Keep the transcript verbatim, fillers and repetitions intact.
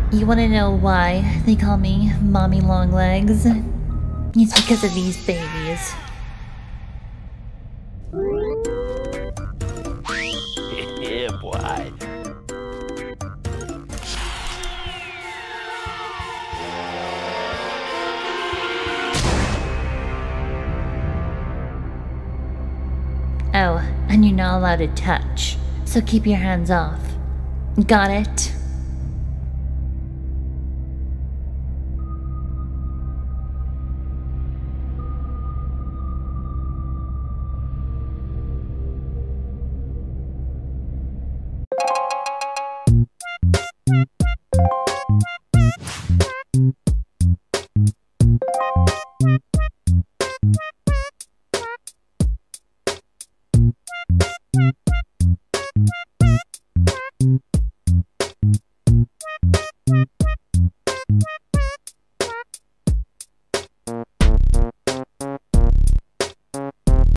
You wanna know why they call me Mommy Longlegs? It's because of these babies. Yeah, boy. Oh, and you're not allowed to touch, so keep your hands off. Got it?